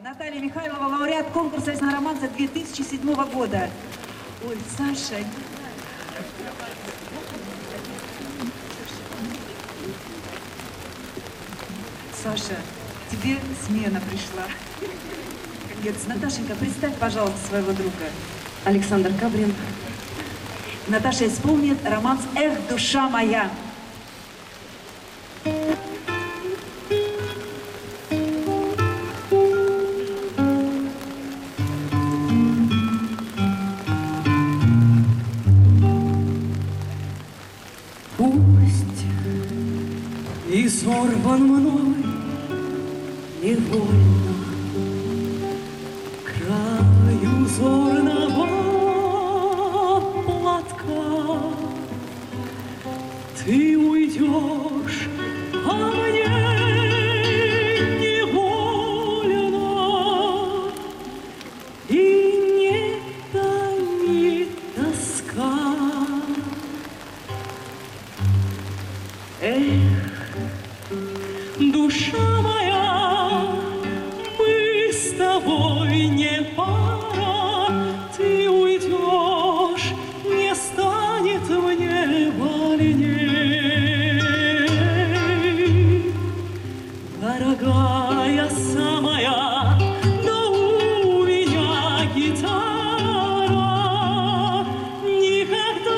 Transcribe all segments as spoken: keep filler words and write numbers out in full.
Наталья Михайлова, лауреат конкурса «Весна романса» две тысячи седьмого года. Ой, Саша. Саша, тебе смена пришла. Нет, Наташенька, представь, пожалуйста, своего друга. Александр Кабрин. Наташа исполнит романс «Эх, душа моя». Пусть и сорван мной невольно краю зорного платка, ты уйдешь, а мне невольно, и не томит тоска. Эх, душа моя, мы с тобой не пара, ты уйдешь, не станет мне больней. Дорогая самая, да у меня гитара, никогда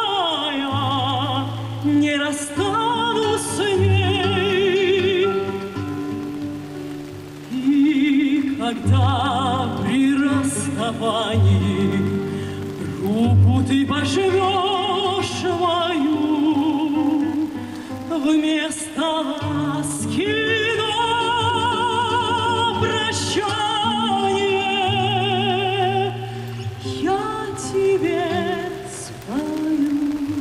я не расстанусь с ней. И когда при расставании руку ты пожмешь мою, вместо ласки на прощание я тебе спою.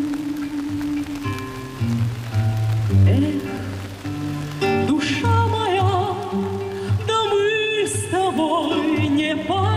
Эх, душа моя, да мы с тобой не пара.